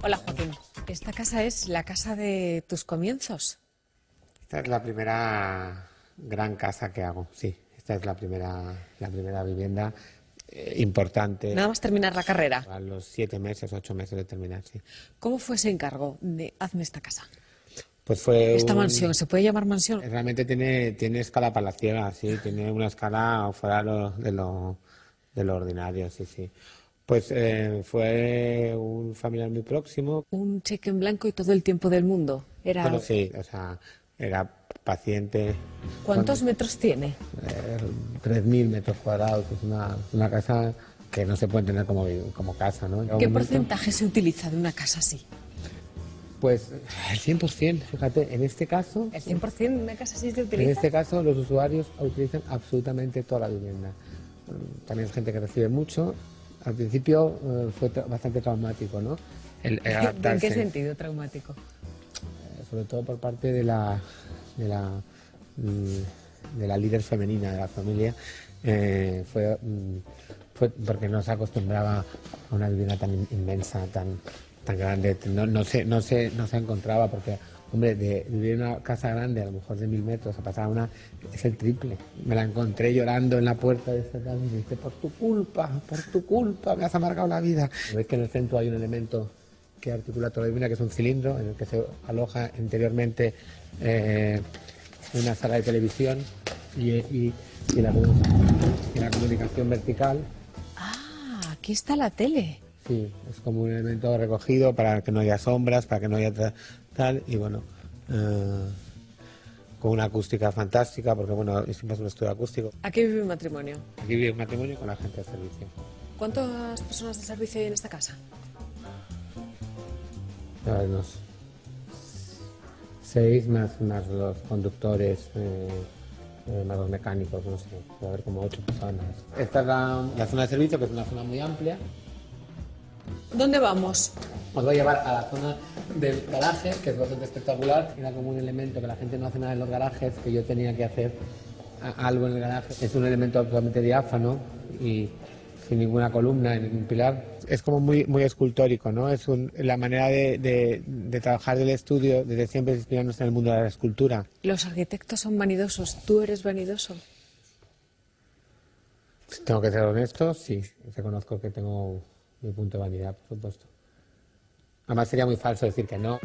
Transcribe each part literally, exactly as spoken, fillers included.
Hola, Joaquín. ¿Esta casa es la casa de tus comienzos? Esta es la primera gran casa que hago, sí. Esta es la primera, la primera vivienda eh, importante. Nada más terminar la carrera. A los siete meses, ocho meses de terminar, sí. ¿Cómo fue ese encargo de hazme esta casa? Pues fue Esta un- mansión, ¿se puede llamar mansión? Realmente tiene, tiene escala palaciega, sí. Tiene una escala fuera lo- de lo, de lo ordinario, sí, sí. Pues eh, fue un familiar muy próximo. Un cheque en blanco y todo el tiempo del mundo. Era... Bueno, sí, o sea, era paciente. ¿Cuántos metros tiene? Eh, tres mil metros cuadrados, es una, una casa que no se puede tener como, como casa, ¿no? Llega un ¿Qué momento- porcentaje se utiliza de una casa así? Pues el cien por ciento, fíjate, en este caso, ¿El cien por ciento de una casa así se en utiliza? este caso los usuarios utilizan absolutamente toda la vivienda. Mm, También hay gente que recibe mucho. Al principio eh, fue tra- bastante traumático, ¿no? El, el ¿En adaptarse. qué sentido traumático? Eh, sobre todo por parte de la, de la, mm, de la líder femenina de la familia, eh, fue, mm, fue porque no se acostumbraba a una vivienda tan in- inmensa, tan, tan grande, no, no, se, no, se, no se encontraba, porque, hombre, de vivir en una casa grande, a lo mejor de mil metros, a pasar a una, es el triple. Me la encontré llorando en la puerta de esta casa y me dice, por tu culpa, por tu culpa, me has amargado la vida. Ves que en el centro hay un elemento que articula toda la vivienda, que es un cilindro en el que se aloja interiormente eh, una sala de televisión y, y- y la, y la comunicación vertical. Ah, aquí está la tele. Sí, es como un elemento recogido para que no haya sombras, para que no haya tra- tal, y bueno, eh, con una acústica fantástica, porque bueno, siempre es un estudio acústico. Aquí vive un matrimonio. Aquí vive un matrimonio con la gente de servicio. ¿Cuántas personas de servicio hay en esta casa? A ver, unos seis más, más los conductores, eh, eh, más los mecánicos, no sé, va a haber como ocho personas. Esta es la, la zona de servicio, que es una zona muy amplia. ¿Dónde vamos? Os voy a llevar a la zona del garaje, que es bastante espectacular. Era como un elemento que la gente no hace nada en los garajes, que yo tenía que hacer a- algo en el garaje. Es un elemento absolutamente diáfano y sin ninguna columna, en ningún pilar. Es como muy, muy escultórico, ¿no? Es un- la manera de, de- de trabajar del estudio, desde siempre es inspirarnos en el mundo de la escultura. Los arquitectos son vanidosos. ¿Tú eres vanidoso? Si tengo que ser honesto, sí, reconozco que tengo mi punto de vanidad, por supuesto. Además sería muy falso decir que no.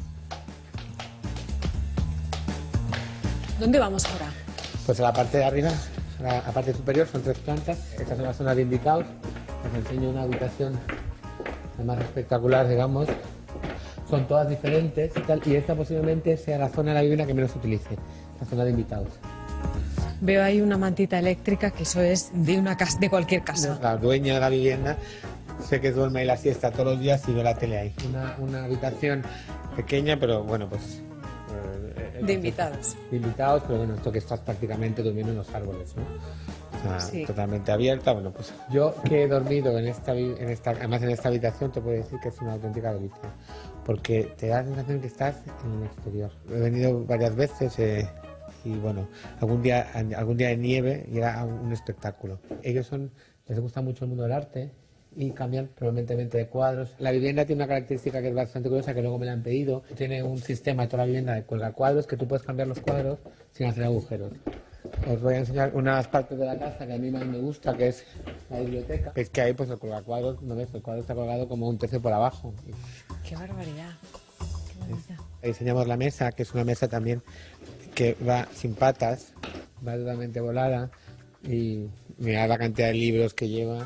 ¿Dónde vamos ahora? Pues a la parte de arriba, a la, a la parte superior, son tres plantas. Esta es la zona de invitados. Os enseño una habitación la más espectacular, digamos. Son todas diferentes y tal. Y esta posiblemente sea la zona de la vivienda que menos se utilice, la zona de invitados. Veo ahí una mantita eléctrica, que eso es de una casa, de cualquier casa. La dueña de la vivienda sé que duerme ahí la siesta todos los días y ve la tele ahí. Una, una habitación pequeña, pero bueno, pues... eh, eh, De invitados. de invitados, pero bueno, esto que estás prácticamente durmiendo en los árboles, ¿no? O sea, Sí. totalmente abierta. Bueno, pues yo que he dormido en esta, vi- en esta, además en esta habitación, te puedo decir que es una auténtica delicia, porque te da la sensación que estás en el exterior. He venido varias veces eh, y bueno, algún día, algún día de nieve y era un espectáculo. Ellos son, les gusta mucho el mundo del arte y cambian permanentemente de cuadros. La vivienda tiene una característica que es bastante curiosa, que luego me la han pedido. Tiene un sistema de toda la vivienda de colgacuadros, que tú puedes cambiar los cuadros sin hacer agujeros. Os voy a enseñar unas partes de la casa que a mí más me gusta, que es la biblioteca. Es que ahí pues el colgacuadros, no ves, el cuadro está colgado como un tercio por abajo. ¡Qué barbaridad! ¡Qué barbaridad! Diseñamos la mesa, que es una mesa también que va sin patas, va totalmente volada, y mirad la cantidad de libros que lleva.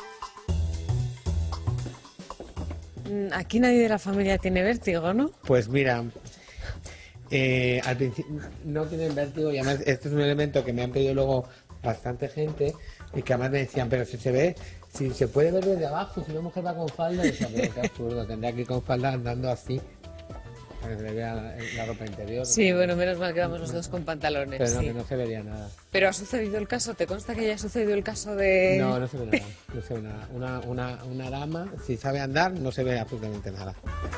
Mm, Aquí nadie de la familia tiene vértigo, ¿no? Pues mira, eh, al principio no tienen vértigo y además este es un elemento que me han pedido luego bastante gente y que además me decían, pero si se ve, si se puede ver desde abajo, si una mujer va con falda, y decía, pero qué absurdo, tendría que ir con falda andando así, para que se le vea la, la ropa interior. Sí, bueno, menos mal que vamos los dos con pantalones. Pero no, Sí. que no se vería nada. Pero ha sucedido el caso, ¿te consta que haya sucedido el caso de...? No, no se ve nada, no se ve nada. Una, una, una dama, si sabe andar, no se ve absolutamente nada.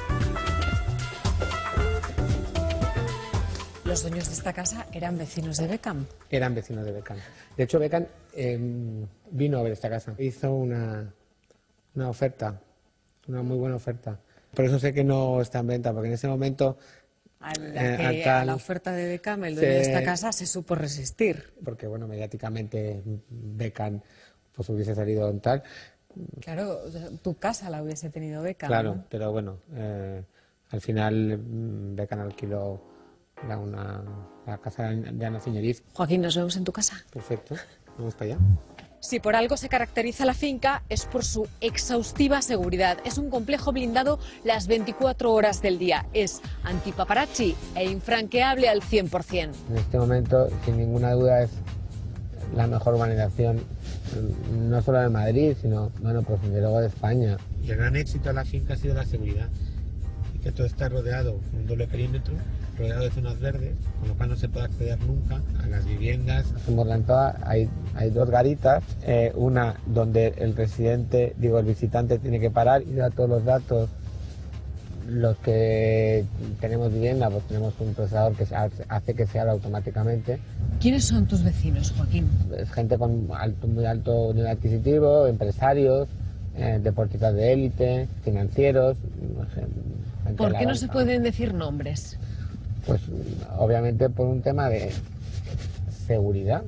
Los dueños de esta casa eran vecinos de Beckham. Eran vecinos de Beckham. De hecho, Beckham eh, vino a ver esta casa. Hizo una, una oferta, una muy buena oferta, Por eso sé que no está en venta, porque en ese momento... A la, eh, que, Arcal, a la oferta de Beckham, el dueño se, de esta casa se supo resistir. Porque, bueno, mediáticamente Beckham pues hubiese salido en tal... Claro, tu casa la hubiese tenido Beckham. Claro, ¿no? pero bueno, eh, al final Beckham alquiló la, una, la casa de Ana Señoriz. Joaquín, nos vemos en tu casa. Perfecto, vamos para allá. Si por algo se caracteriza la finca es por su exhaustiva seguridad. Es un complejo blindado las veinticuatro horas del día. Es antipaparazzi e infranqueable al cien por cien. En este momento, sin ninguna duda, es la mejor urbanización, no solo de Madrid, sino, bueno, pues desde luego de España. Y el gran éxito de la finca ha sido la seguridad. Y que todo está rodeado con un doble perímetro, rodeado de zonas verdes, con lo cual no se puede acceder nunca a las viviendas. En Morlantoa hay, hay dos garitas, eh, una donde el residente, digo el visitante, tiene que parar y da todos los datos. Los que tenemos vivienda, pues tenemos un procesador que hace que se abra automáticamente. ¿Quiénes son tus vecinos, Joaquín? Es gente con alto, muy alto nivel adquisitivo, empresarios, eh, deportistas de élite, financieros. Gente ¿Por qué no banca. se pueden decir nombres? Pues obviamente por un tema de seguridad.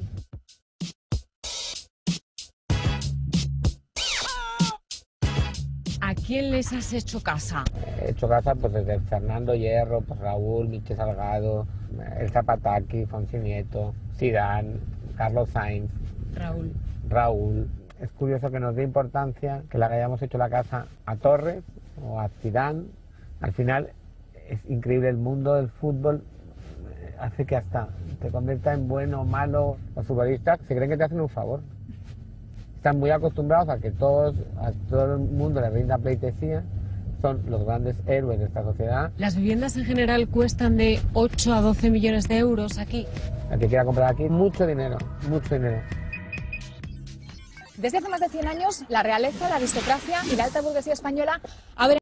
¿A quién les has hecho casa? He hecho casa pues desde Fernando Hierro, pues Raúl, Miche Salgado, El Zapataki, Fonsi Nieto, Zidane, Carlos Sainz, Raúl. Raúl. Es curioso que nos dé importancia que le hayamos hecho la casa a Torres o a Zidane. Al final es increíble, el mundo del fútbol hace que hasta te convierta en bueno o malo. Los futbolistas se creen que te hacen un favor. Están muy acostumbrados a que todos, a todo el mundo le rinda pleitesía. Son los grandes héroes de esta sociedad. Las viviendas en general cuestan de ocho a doce millones de euros aquí. El que quiera comprar aquí, mucho dinero, mucho dinero. Desde hace más de cien años, la realeza, la aristocracia y la alta burguesía española abren